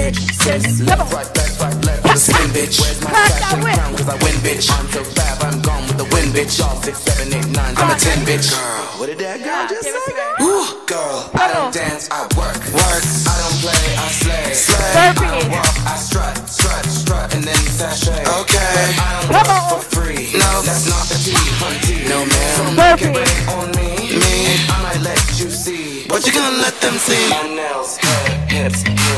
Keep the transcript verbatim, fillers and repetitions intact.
bitch. Sis, left, right, left, right, left. I'm a spin, bitch. Where's my fashion crown? Cause I win, bitch. I'm so fab, I'm gone with the wind, bitch. All six, seven, eight, nine, I'm a ten, bitch. Girl, what did that girl just say? Ooh, girl, I don't dance, I work, work. I don't play, I slay, slay. I don't walk, I strut, strut, strut, and then sashay. Okay, but I don't work for free. No, that's not the T, hunty. No, man, so make it rain on me, me. I might let you see. What you gonna let them see? My nails, hair, hips,